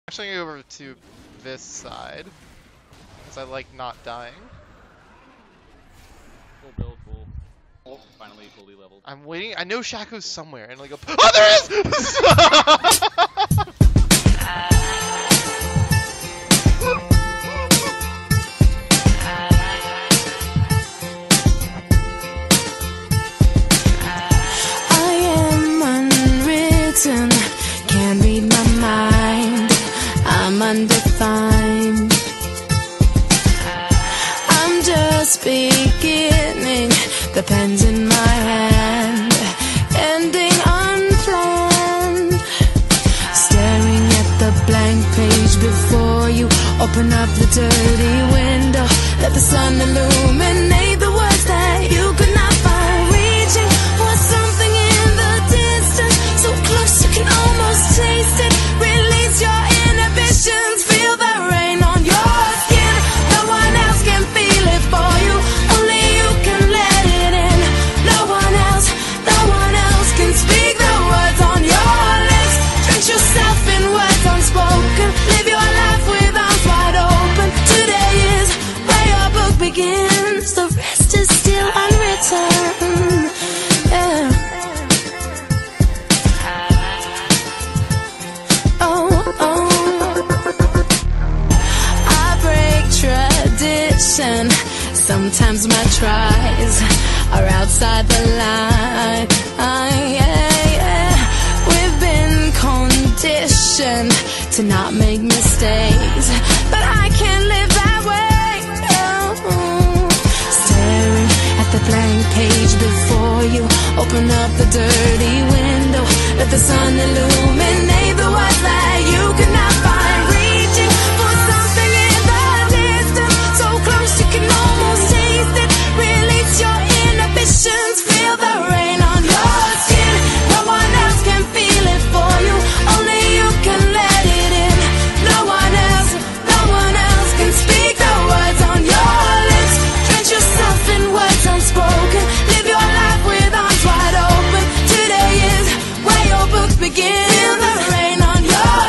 Actually, go over to this side, because I like not dying. Full build, full. Oh, finally fully leveled. I'm waiting. I know Shaco's somewhere, and I go, oh, there is! I am unwritten, can't read my mind, I'm undefined. I'm just beginning, the pen's in my hand, ending unplanned. Staring at the blank page before you, open up the dirty window, let the sun illuminate the words that you could not find. Reaching for something in the distance, so close you can almost taste it. Release your inhibitions, feel the rain on your skin. No one else can feel it for you, only you can let it in. No one else can speak the words on your lips. Drench yourself in words unspoken, live your life with arms wide open. Today is where your book begins, the rest is still unwritten. Yeah. I break tradition. Sometimes my tries are outside the line. We've been conditioned to not make mistakes, but I can't live that way. Staring at the blank page before you, open up the dirty window, let the sun illuminate the words that you could not find. Reaching for something in the distance, so close you can almost taste it. Release your inhibitions, feel the rain on your skin. No one else can feel it for you, only you can let it in. No one else can speak the words on your lips. Drench yourself in words unspoken, live your life with arms wide open. Today is where your book begins. Feel the rain on your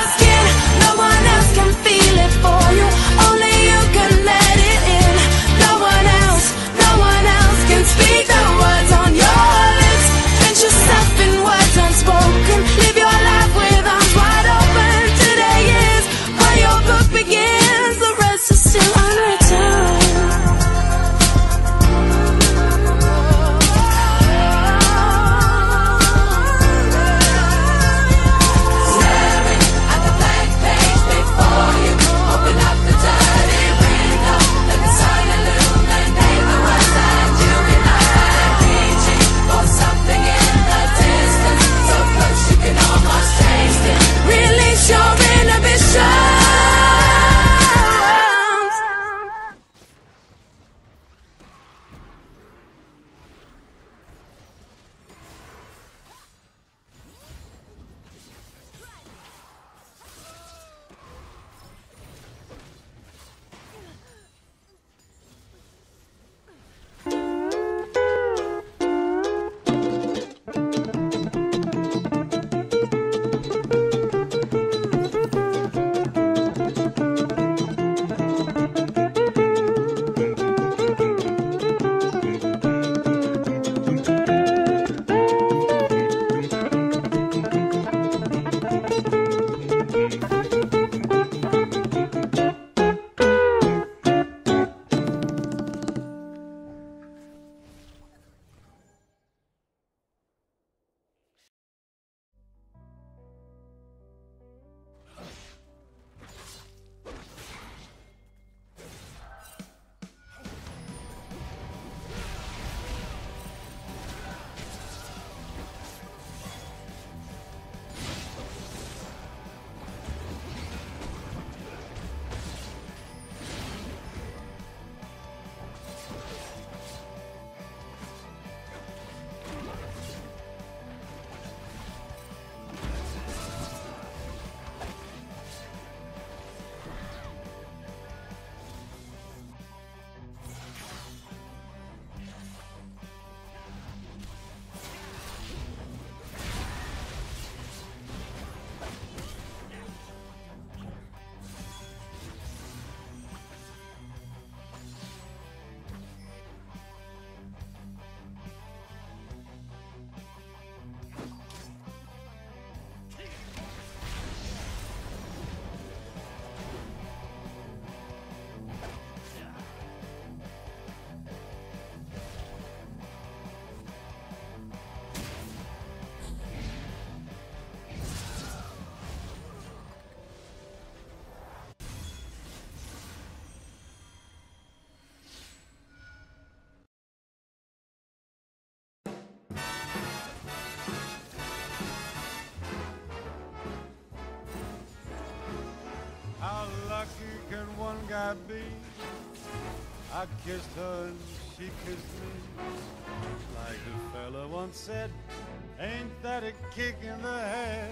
lucky can one guy be? I kissed her and she kissed me. Like the fella once said, ain't that a kick in the head?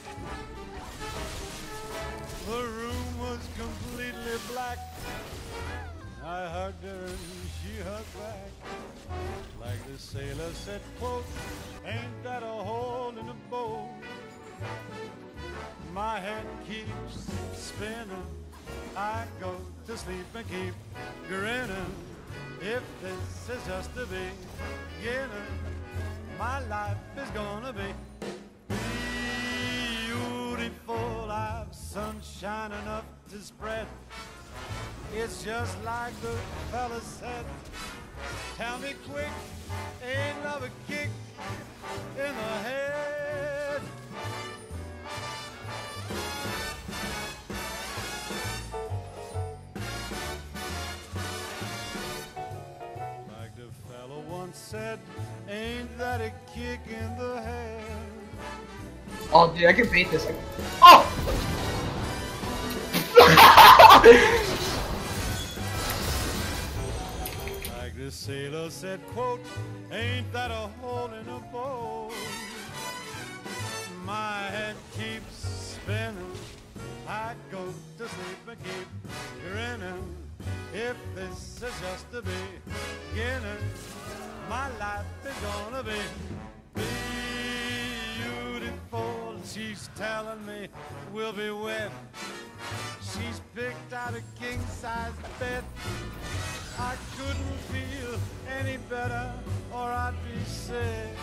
The room was completely black. I hugged her and she hugged back. Like the sailor said, quote, ain't that a hole in the boat? My head keeps spinning. I go to sleep and keep grinning. If this is just the beginning, my life is gonna be beautiful. I've sunshine enough to spread. It's just like the fella said. Tell me quick, ain't love a kick in the head? Like the fella once said, ain't that a kick in the head? Oh, dude, I can beat this. Oh! Like the sailor said, quote, ain't that a hole in a boat? My head keeps spinning. I go to sleep and keep grinning. If this is just the beginning, my life is gonna be beautiful. She's telling me we'll be wed. She's picked out a king-size bed. I couldn't feel any better or I'd be sick.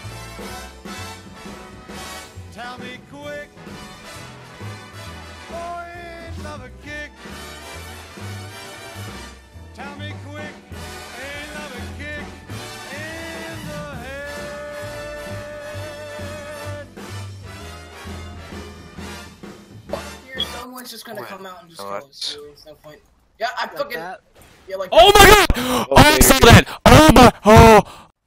Tell me quick, oh, ain't love a kick? Tell me quick, ain't love a kick in the head? Someone's just gonna come out and just kill us. There's no point. Yeah, I fucking. Yeah, like. Oh my god! Oh, I saw that! Oh my. Oh!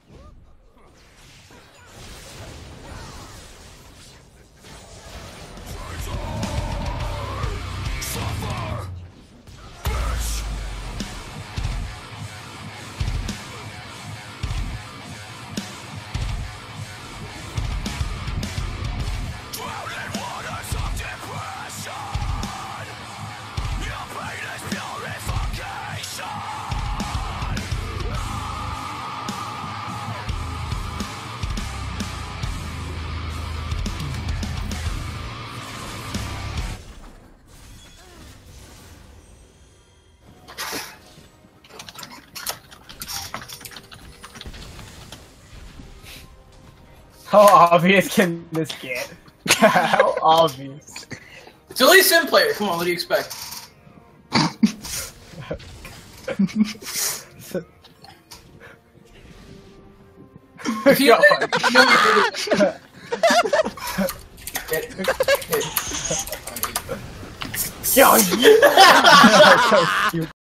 How obvious can this get? How obvious? It's a Lee Sin player. Come on, what do you expect? If you Yo, yeah!